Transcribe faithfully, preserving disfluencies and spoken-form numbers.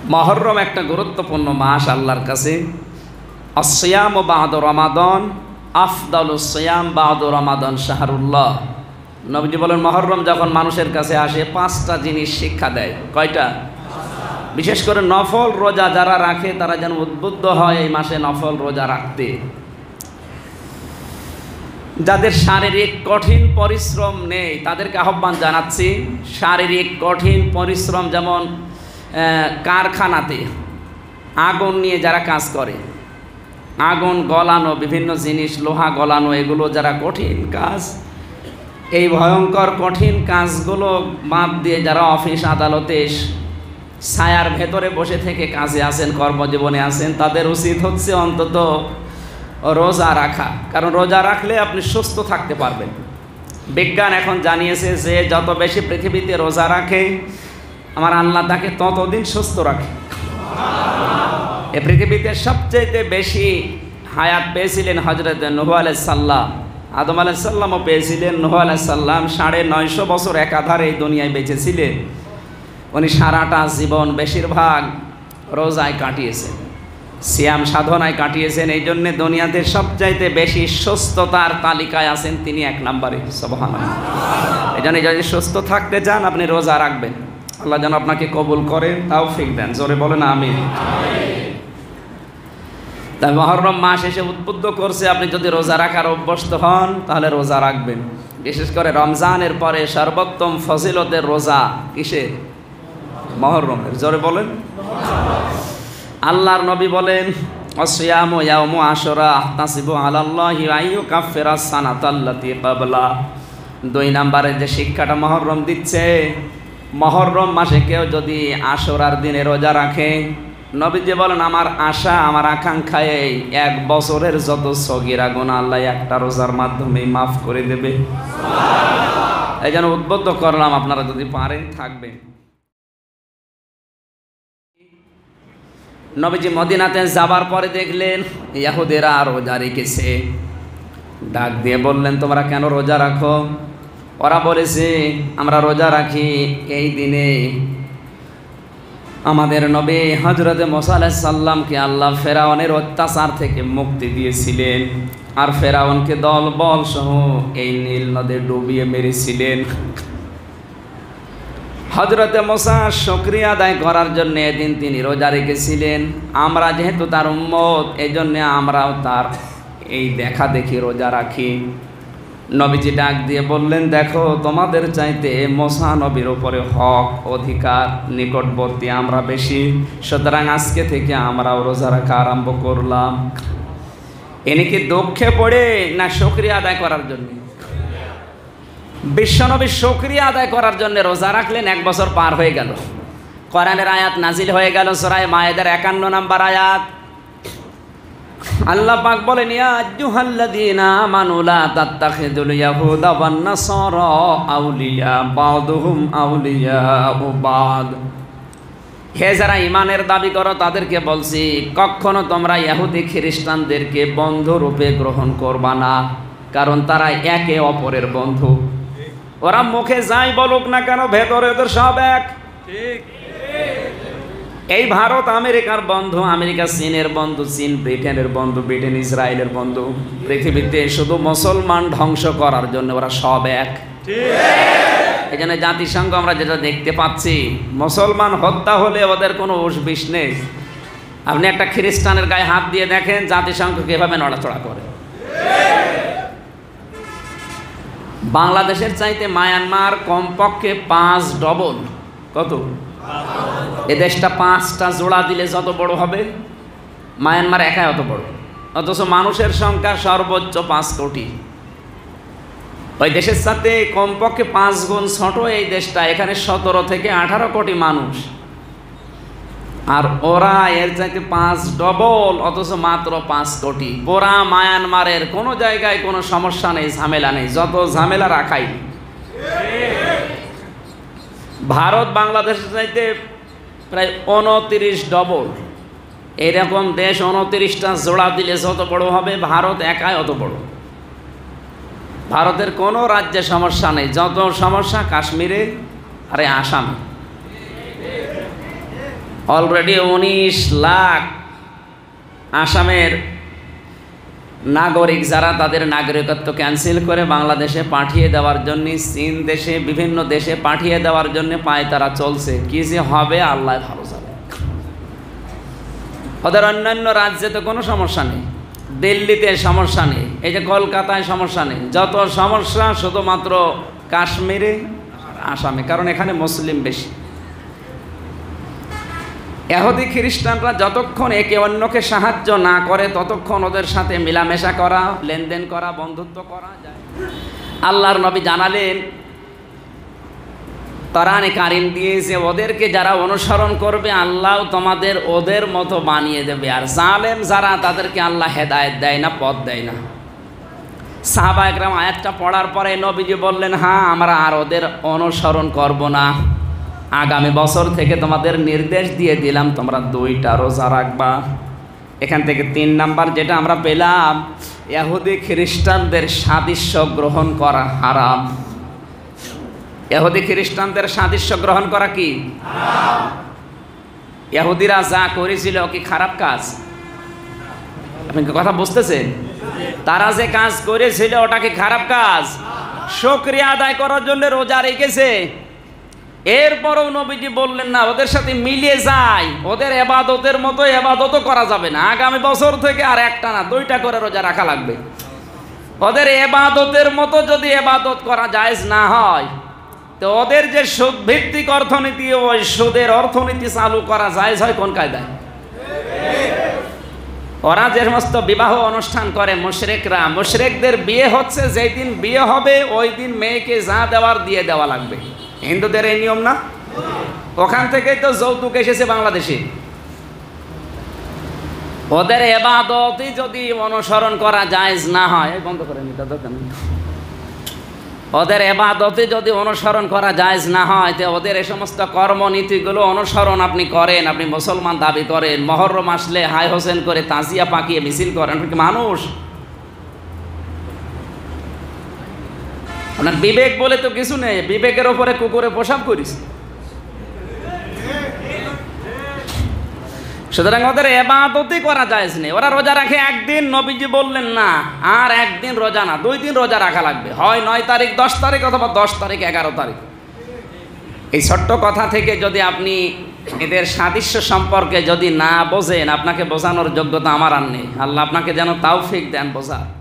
মুহররম একটা গুরুত্বপূর্ণ মাস আল্লাহর কাছে। আসিয়াম বা'দা রমাদান আফদালুস সিয়াম বা'দা রমাদান শাহরুল্লাহ। নবীজি বলেন মুহররম যখন মানুষের কাছে আসে পাঁচটা জিনিস শিক্ষা দেয়। কয়টা? বিশেষ করে নফল রোজা যারা রাখে তারা যেন উদ্বুদ্ধ হয় এই মাসে নফল রোজা রাখতে। যাদের শারীরিক কঠিন পরিশ্রম নেই তাদেরকে আহ্বান জানাচ্ছি, শারীরিক কঠিন পরিশ্রম যেমন কারখানাতে আগুন নিয়ে যারা কাজ করে, আগুন গলানো, বিভিন্ন জিনিস লোহা গলানো, এগুলো যারা কঠিন কাজ, এই ভয়ঙ্কর কঠিন কাজগুলো বাদ দিয়ে যারা অফিস আদালতে ছায়ার ভেতরে বসে থেকে কাজে আসেন, কর্মজীবনে আসেন, তাদের উচিত হচ্ছে অন্তত রোজা রাখা। কারণ রোজা রাখলে আপনি সুস্থ থাকতে পারবেন। বিজ্ঞান এখন জানিয়েছে যে যত বেশি পৃথিবীতে রোজা রাখে আমার আল্লাহ তাকে ততদিন সুস্থ রাখে। এ পৃথিবীতে সবচেয়ে বেশি হায়াত পেয়েছিলেন হজরত নূহ আলাইহিস সালাম, আদম আলাইহিস সালামও পেয়েছিলেন। নূহ আলাইহিস সালাম সাড়ে নয়শো বছর একাধারে এই দুনিয়ায় বেঁচেছিলেন। উনি সারাটা জীবন বেশিরভাগ রোজায় কাটিয়েছেন, সিয়াম সাধনায় কাটিয়েছেন। এই জন্যে দুনিয়াতে সবচাইতে বেশি সুস্থতার তালিকায় আছেন তিনি এক নম্বরে। সুবহানাল্লাহ। এই জন্য যদি সুস্থ থাকতে চান আপনি রোজা রাখবেন। আল্লাহ যেন আপনাকে কবুল করে, তৌফিক দেন। জোরে বলেন আমিন। তাই মুহররম মাস এসে উদ্বুদ্ধ করছে আপনি যদি রোজা রাখার অভ্যস্ত হন তাহলে রোজা রাখবেন। বিশেষ করে রমজানের পরে সর্বোত্তম ফজিলতের রোজা কিসের? মুহররমের। জোরে বলেন। আল্লাহর নবী বলেন আসিয়ামু ইয়াউমু আশুরা আহতাসিবু আলাল্লাহি আইয়ুকাফিরাস সানাতাল্লাতী ক্বাবলা। দুই নম্বরে যে শিক্ষাটা মুহররম দিচ্ছে, মুহররম মাসে কেউ যদি আশুরার দিনে রোজা রাখে, নবীজি বলেন আমার আশা আমার আকাঙ্ক্ষা এই এক বছরের যত সগীরা গুনাহ আল্লাহ একটা রোজার মাধ্যমে মাফ করে দেবে। সুবহানাল্লাহ। এই জন্য উদ্বুদ্ধ করলাম আপনারা যদি পারেন থাকবেন। নবীজি মদিনাতে যাবার পরে দেখলেন ইহুদিরা রোজা রেখেছে। ডাক দিয়ে বললেন তোমরা কেন রোজা রাখো? ওরা বলেছে আমরা রোজা রাখি এই দিনে আমাদের নবী হযরত মুসা আলাইহিস সালামকে আল্লাহ ফেরাউনের অত্যাচার থেকে মুক্তি দিয়েছিলেন, আর ফেরাউনকে দল বল সহ এই নীল নদে ডুবিয়ে মেরেছিলেন। হযরত মুসা শুকরিয়া আদায় করার জন্য এদিন তিনি রোজা রেখেছিলেন। আমরা যেহেতু তার উম্মত এই জন্যে আমরাও তার এই দেখা দেখি রোজা রাখি। নবীজি ডাক দিয়ে বললেন দেখো তোমাদের চাইতে মুসা নবীর উপরে হক অধিকার নিকটবর্তী আমরা বেশি, সুতরাং আজকে থেকে আমরাও রোজা রাখা আরম্ভ করলাম। এনে কি দুঃখে পড়ে না শুকরিয়া আদায় করার জন্য? বিশ্বনবী শুকরিয়া আদায় করার জন্য রোজা রাখলেন। এক বছর পার হয়ে গেল, কোরআনের আয়াত নাজিল হয়ে গেল সূরা মায়েদার একান্ন নম্বর আয়াত। আল্লাহ পাক বলেন ইয়া আইয়ুহাল্লাযীনা আমানু লা তাত্তাখিযুল ইয়াহুদা ওয়ান নাসারা আউলিয়া বা'দুহুম আউলিয়াউ বা'দ। হে যারা ঈমানের দাবি করো তাদেরকে বলছি কখনো তোমরা ইহুদি খ্রিস্টানদেরকে বন্ধু রূপে গ্রহণ করবা না, কারণ তারা একে অপরের বন্ধু। ওরা মুখে যাই বলুক না কেন ভেতরে ওদের সব এক। ঠিক। এই ভারত আমেরিকার বন্ধু, আমেরিকা চীনের বন্ধু, চীন ব্রিটেনের বন্ধু, ব্রিটেন ইসরায়েলের বন্ধু। পৃথিবীতে শুধু মুসলমান ধ্বংস করার জন্য ওরা সব এক। এই জন্য জাতিসংঘ আমরা যেটা দেখতে পাচ্ছি মুসলমান হত্যা হলে ওদের কোনো উসবিস নেই। আপনি একটা খ্রিস্টানের গায়ে হাত দিয়ে দেখেন জাতিসংঘ কিভাবে নড়াচড়া করে। বাংলাদেশের চাইতে মায়ানমার কমপক্ষে পাঁচ ডবল। কত? এ দেশটা পাঁচটা জোড়া দিলে যত বড় হবে, মায়ানমার একাই অত বড়, অথচ মানুষের সংখ্যা সর্বোচ্চ পাঁচ কোটি। ওই দেশের সাথে কমপক্ষে পাঁচ গুণ ছোট এই দেশটা, এখানে সতেরো থেকে আঠারো কোটি মানুষ, আর ওরা এর চাইতে পাঁচ ডবল, অথচ মাত্র পাঁচ কোটি। পুরা মায়ানমারের কোনো জায়গায় কোনো সমস্যা নেই, ঝামেলা নেই, যত ঝামেলা রাখাই। ভারত বাংলাদেশের চাইতে প্রায় উনত্রিশ ডবল। এরকম দেশ উনত্রিশটা জোড়া দিলে যত বড় হবে, ভারত একাই অত বড়। ভারতের কোনো রাজ্যে সমস্যা নেই, যত সমস্যা কাশ্মীরে আরে আসামে। অলরেডি উনিশ লাখ আসামের নাগরিক যারা তাদের নাগরিকত্ব ক্যান্সেল করে বাংলাদেশে পাঠিয়ে দেওয়ার জন্য, চীন দেশে বিভিন্ন দেশে পাঠিয়ে দেওয়ার জন্য পায় তারা চলছে। কি যে হবে আল্লাহ ভালো জানে। ওদের অন্যান্য রাজ্যে তো কোনো সমস্যা নেই, দিল্লিতে সমস্যা নেই, এই যে কলকাতায় সমস্যা নেই, যত সমস্যা শুধুমাত্র কাশ্মীরে আসামে, কারণ এখানে মুসলিম বেশি। ইহুদি খ্রিস্টানরা যতক্ষণ একে অন্যকে সাহায্য না করে ততক্ষণ ওদের সাথে মেলামেশা করা, লেনদেন করা, বন্ধুত্ব করা যায়। আল্লাহর নবী জানালেন কোরআনে কারিম দিয়েছে, ওদেরকে যারা অনুসরণ করবে আল্লাহ তোমাদের ওদের মতো বানিয়ে দেবে, আর জালেম যারা তাদেরকে আল্লাহ হেদায়েত দেয় না, পথ দেয় না। সাহাবা একরাম আয়াতটা পড়ার পরে নবীজি বললেন, হ্যাঁ আমরা আর ওদের অনুসরণ করব না, আগামী বছর থেকে তোমাদের নির্দেশ দিয়ে দিলাম তোমরা দুইটা রোজা রাখবা। এখান থেকে তিন নাম্বার যেটা আমরা পেলাম, ইহুদি খ্রিস্টানদের সাদৃশ্য গ্রহণ করা হারাম। ইহুদি খ্রিস্টানদের সাদৃশ্য গ্রহণ করা কি হারাম? ইহুদিরা যা করেছিল কি খারাপ কাজ? আপনি কি কথা বুঝতেছেন? তারা যে কাজ করেছিল ওটা কি খারাপ কাজ? শুকরিয়া আদায় করার জন্য রোজা রেখেছে। এরপরও নবীজি বললেন না ওদের সাথে মিলিয়ে যায়, ওদের এবাদতের মতো এবাদতও করা যাবে না, আগামী বছর থেকে আর একটা না দুইটা করে রোজা রাখা লাগবে। ওদের এবাদতের মতো যদি এবাদত করা জায়েজ না হয় তো ওদের যে সুদ ভিত্তিক অর্থনীতি, ওই সুদের অর্থনীতি চালু করা জায়েজ হয় কোন কায়দায়? ওরা যে সমস্ত বিবাহ অনুষ্ঠান করে মুশরিকরা, মুশরিকদের বিয়ে হচ্ছে যেই দিন বিয়ে হবে ওই দিন মেয়েকে যা দেওয়ার দিয়ে দেওয়া লাগবে। হিন্দুদের এই নিয়ম না? ওখান থেকেই তো যৌতুক এসেছে বাংলাদেশে। ওদের এবাদতই যদি অনুসরণ করা জায়েজ না হয়, বন্ধ করে নিতে দরকার নেই, ওদের এবাদতে যদি অনুসরণ করা জায়েজ না হয় তো ওদের এই সমস্ত কর্মনীতিগুলো অনুসরণ আপনি করেন, আপনি মুসলমান দাবি করেন, মহরম আসলে হাই হোসেন করে তাজিয়া পাকিয়ে মিছিল করেন, আপনি কি মানুষ? আপনার বিবেক বলে তো কিছু নেই, বিবেকের ওপরে কুকুরে প্রসাব করিস। সুতরাং ওদের এবাদতই করা জায়েজ নেই। ওরা রোজা রাখে একদিন, নবীজি বললেন না আর একদিন রোজা না দুই দিন রোজা রাখা লাগবে, হয় নয় তারিখ দশ তারিখ অথবা দশ তারিখ এগারো তারিখ। এই ছোট্ট কথা থেকে যদি আপনি এদের সাদৃশ্য সম্পর্কে যদি না বোঝেন, আপনাকে বোঝানোর যোগ্যতা আমার আর নেই। আল্লাহ আপনাকে যেন তাওফিক দেন বোঝার।